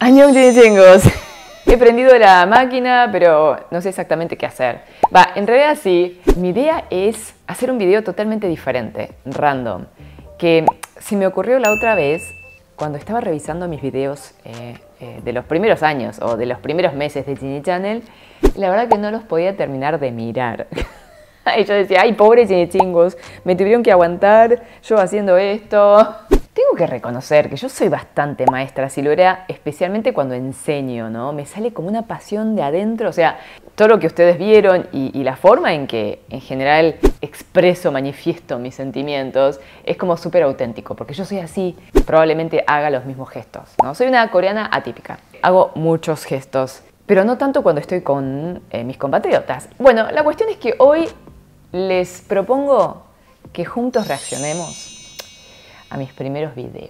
Añón chingos. He prendido la máquina, pero no sé exactamente qué hacer. Va, en realidad sí. Mi idea es hacer un video totalmente diferente, random. Que se me ocurrió la otra vez, cuando estaba revisando mis videos de los primeros años o de los primeros meses de Genie Channel, la verdad que no los podía terminar de mirar. Y yo decía, ay, pobre Genie Chingos, me tuvieron que aguantar yo haciendo esto. Tengo que reconocer que yo soy bastante maestra silurera, especialmente cuando enseño, ¿no? Me sale como una pasión de adentro, o sea, todo lo que ustedes vieron y la forma en que en general expreso, manifiesto mis sentimientos es como súper auténtico, porque yo soy así, probablemente haga los mismos gestos, ¿no? Soy una coreana atípica, hago muchos gestos, pero no tanto cuando estoy con mis compatriotas. Bueno, la cuestión es que hoy les propongo que juntos reaccionemos a mis primeros videos.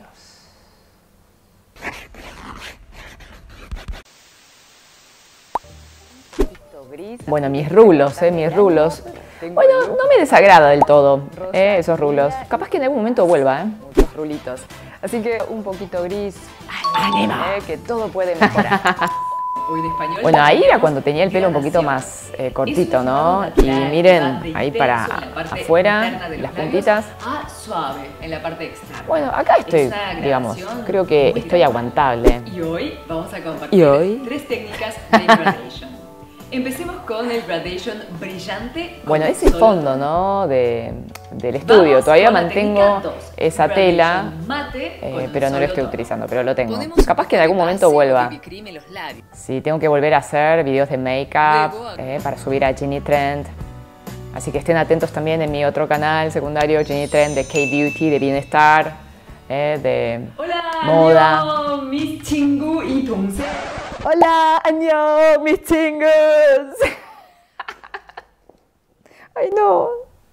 Bueno, mis rulos, mis rulos. Bueno, no me desagrada del todo, esos rulos. Capaz que en algún momento vuelva, muchos rulitos. Así que un poquito gris. ¡Ánimo! Que todo puede mejorar. Bueno, ahí era cuando tenía el pelo un poquito más cortito, ¿no? Y miren, ahí para afuera, las puntitas. Suave en la parte externa. Bueno, acá estoy, digamos, creo que estoy aguantable. Y hoy vamos a compartir tres técnicas de gradation. Empecemos con el gradation brillante. Bueno, ese fondo, ¿no? Del estudio. Todavía mantengo esa tela, pero no lo estoy utilizando, pero lo tengo. Capaz que en algún momento vuelva. Sí, tengo que volver a hacer videos de make-up para subir a Genie Trend. Así que estén atentos también en mi otro canal secundario, Genie Trend, de K-Beauty, de bienestar, de moda. Hola, mis chingu y 동생. Hola, 안녕, mis chingos. Ay, no.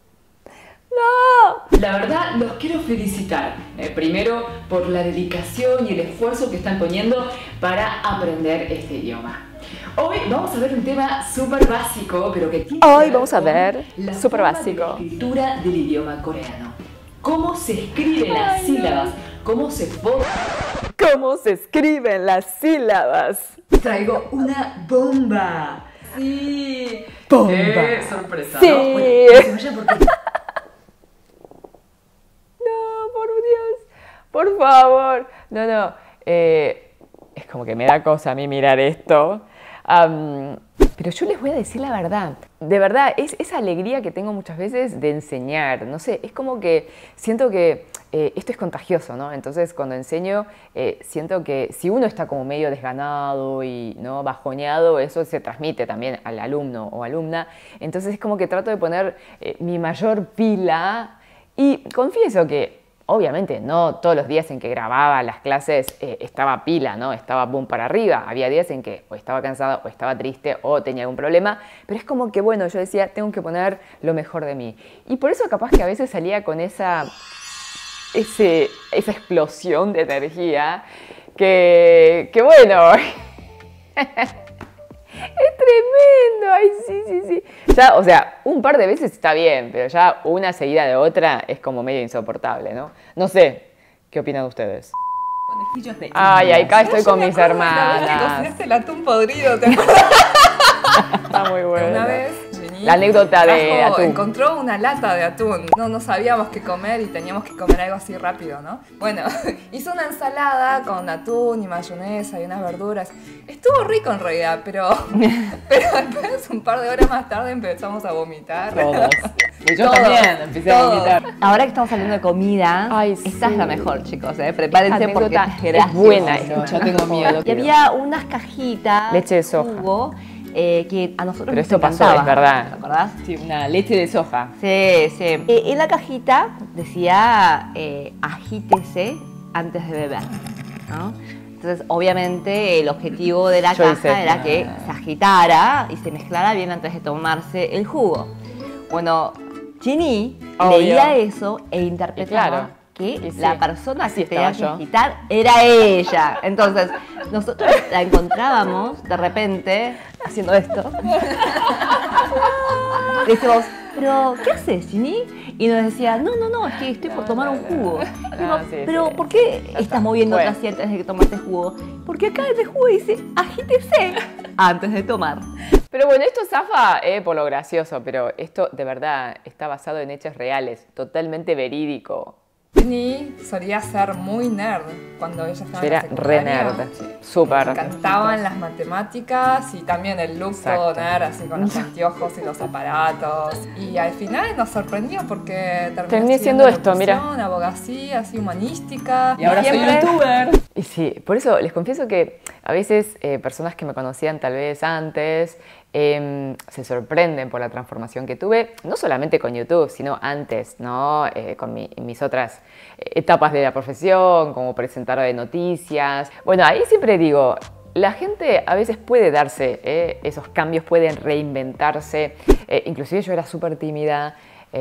No. La verdad, los quiero felicitar. Primero, por la dedicación y el esfuerzo que están poniendo para aprender este idioma. Hoy vamos a ver un tema súper básico, pero que tiene Hoy vamos a ver la súper forma básico. de la escritura del idioma coreano. Cómo se escriben las sílabas, cómo se forman. ¿Cómo se escriben las sílabas? Traigo una bomba. Sí. Bomba. ¡Qué sorpresa! Sí. ¿No? Bueno, no se vayan porque... No, por Dios. Por favor. No, no. Es como que me da cosa a mí mirar esto. Pero yo les voy a decir la verdad. De verdad, es esa alegría que tengo muchas veces de enseñar. No sé, es como que siento que esto es contagioso, ¿no? Entonces, cuando enseño, siento que si uno está como medio desganado y ¿no? bajoneado, eso se transmite también al alumno o alumna. Entonces, es como que trato de poner mi mayor pila y confieso que obviamente no todos los días en que grababa las clases estaba pila, ¿no? Estaba boom para arriba. Había días en que o estaba cansada o estaba triste o tenía algún problema. Pero es como que, bueno, yo decía, tengo que poner lo mejor de mí. Y por eso capaz que a veces salía con esa explosión de energía que bueno... Es tremendo, ay, sí. Ya, o sea, un par de veces está bien, pero ya una seguida de otra es como medio insoportable, ¿no? No sé, ¿qué opinan ustedes? Ay, acá estoy con mis hermanas. Cocinaste el atún podrido, ¿te acuerdas? Está muy bueno. Una vez, Jenny la anécdota de atún. encontró una lata de atún. No sabíamos qué comer y teníamos que comer algo así rápido, ¿no? Bueno, hizo una ensalada con atún y mayonesa y unas verduras. Estuvo rico en realidad, pero después, un par de horas más tarde, empezamos a vomitar. Todos. Y yo también empecé a vomitar. Ahora que estamos hablando de comida, Ay, esta sí. es la mejor, chicos. Prepárense Esta porque anécdota es buena. Yo tengo miedo. Y había unas cajitas Leche de soja. jugo, que a nosotros Pero nos esto pasó, encantaba. es verdad. ¿Te acordás? Sí, una leche de soja. Sí. En la cajita decía agítese antes de beber, ¿no? Entonces, obviamente, el objetivo de la caja era que se agitara y se mezclara bien antes de tomarse el jugo. Bueno, Ginny leía eso e interpretaba que la persona que tenía que agitar era ella. Entonces, nosotros la encontrábamos de repente haciendo esto. Le decimos, pero ¿qué haces, Ginny? Y nos decía, no, es que estoy por tomar un jugo. Digo, sí, pero sí. ¿por qué Ya está. estás moviendo Bueno. otras antes de que tomaste jugo? Porque acá en el jugo dice, agítese antes de tomar. Pero bueno, esto zafa por lo gracioso, pero esto de verdad está basado en hechos reales, totalmente verídico. Ginny solía ser muy nerd cuando ella estaba Yo en la era re secundaria. nerd, súper. Me encantaban las matemáticas y también el look todo Exacto. nerd, así con los anteojos y los aparatos. Y al final nos sorprendió porque Terminé terminé siendo esto, mira. abogacía, así humanística. Y ahora soy siempre- youtuber. Y sí, por eso les confieso que a veces personas que me conocían tal vez antes se sorprenden por la transformación que tuve, no solamente con YouTube, sino antes, ¿no? Con mis otras etapas de la profesión, como presentadora de noticias. Bueno, ahí siempre digo, la gente a veces puede darse esos cambios, pueden reinventarse. Inclusive yo era súper tímida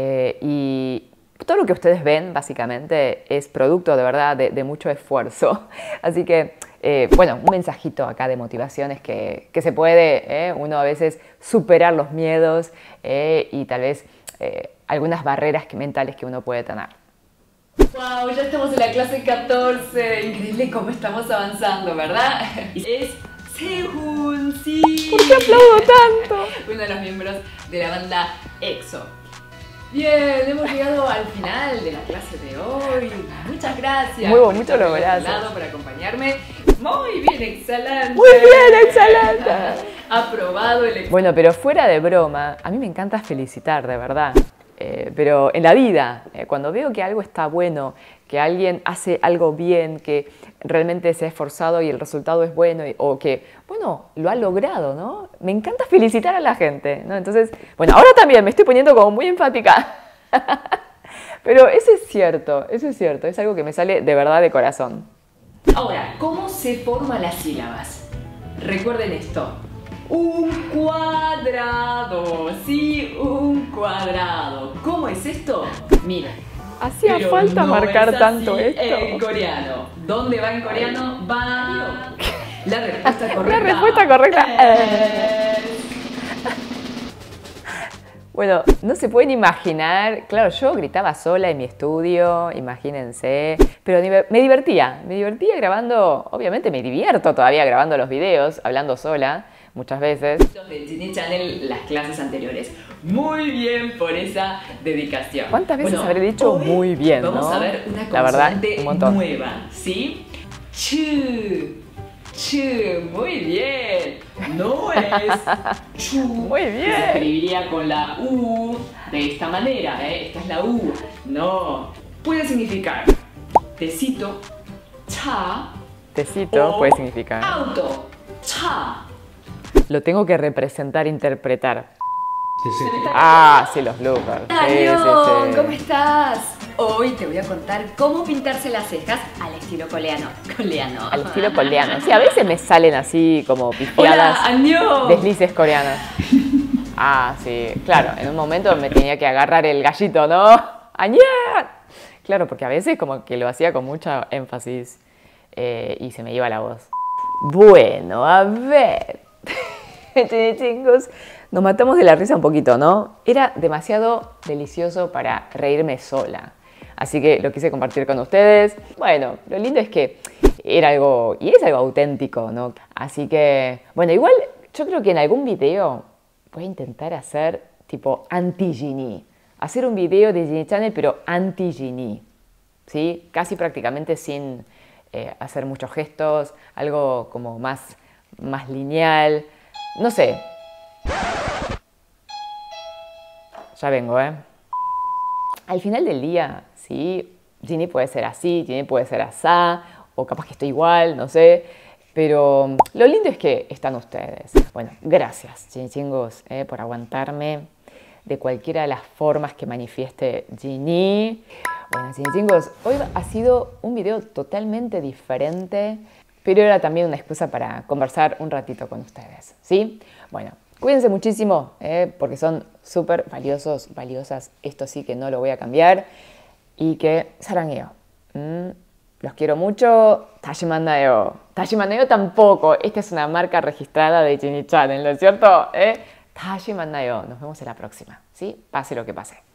y todo lo que ustedes ven, básicamente, es producto de verdad de mucho esfuerzo. Así que, bueno, un mensajito acá de motivación es que se puede uno a veces superar los miedos y tal vez algunas barreras mentales que uno puede tener. Wow, ya estamos en la clase 14. Increíble cómo estamos avanzando, ¿verdad? Es Sehun, sí. ¿Por qué aplaudo tanto? Uno de los miembros de la banda EXO. Bien, hemos llegado al final de la clase de hoy. Muchas gracias. Muy bonito por estar lo del otro brazo. lado, por acompañarme. Muy bien, excelente. Muy bien, excelente. Aprobado el examen. Bueno, pero fuera de broma, a mí me encanta felicitar, de verdad. Pero en la vida, cuando veo que algo está bueno, que alguien hace algo bien, que realmente se ha esforzado y el resultado es bueno, o que, bueno, lo ha logrado, ¿no? Me encanta felicitar a la gente, ¿no? Entonces, bueno, ahora también me estoy poniendo como muy enfática. Pero eso es cierto, es algo que me sale de verdad de corazón. Ahora, ¿cómo se forman las sílabas? Recuerden esto. Un cuadrado, sí, un cuadrado. ¿Cómo es esto? Mira. Hacía pero falta no marcar es así tanto esto. en coreano. ¿Dónde va en coreano? Va. La respuesta correcta. La respuesta correcta es... Bueno, no se pueden imaginar, claro, yo gritaba sola en mi estudio, imagínense, pero me divertía grabando, obviamente me divierto todavía grabando los videos, hablando sola, muchas veces. de Ginny Channel las clases anteriores. Muy bien por esa dedicación. ¿Cuántas veces Bueno, habré dicho hoy muy bien, vamos no? a ver una La verdad, consonante un montón. nueva, ¿sí? Chu. Chu, muy bien. No es chu. Muy bien. Que se escribiría con la U de esta manera, ¿eh? Esta es la U. No. Puede significar tecito, cha. Tecito o puede significar. auto, cha. Lo tengo que representar, interpretar. ¿Se me está Ah, sí, los bloopers. Sí, Daniel, sí. ¿cómo estás? Hoy te voy a contar cómo pintarse las cejas al estilo coreano. Al estilo coreano. Sí, a veces me salen así como Hola, pifiadas, Año. deslices coreanos. Ah, sí, claro, en un momento me tenía que agarrar el gallito, ¿no? ¡Añá! Claro, porque a veces como que lo hacía con mucha énfasis y se me iba la voz. Bueno, a ver. Chingos, nos matamos de la risa un poquito, ¿no? Era demasiado delicioso para reírme sola. Así que lo quise compartir con ustedes. Bueno, lo lindo es que era algo, y es algo auténtico, ¿no? Así que, bueno, igual yo creo que en algún video voy a intentar hacer tipo anti-Ginny. Hacer un video de Ginny Channel, pero anti-Ginny. ¿Sí? Casi prácticamente sin hacer muchos gestos, algo como más lineal. No sé. Ya vengo, ¿eh? Al final del día, sí, Ginny puede ser así, Ginny puede ser asá, o capaz que estoy igual, no sé. Pero lo lindo es que están ustedes. Bueno, gracias, chingos, por aguantarme de cualquiera de las formas que manifieste Ginny. Bueno, chingos, hoy ha sido un video totalmente diferente, pero era también una excusa para conversar un ratito con ustedes, ¿sí? Bueno, cuídense muchísimo, porque son súper valiosos, valiosas. Esto sí que no lo voy a cambiar. Y que 사랑해요. Los quiero mucho. 다시 만나요. 다시 만나요 tampoco. Esta es una marca registrada de Ginny Channel, ¿no es cierto? 다시 만나요. Nos vemos en la próxima. ¿Sí? Pase lo que pase.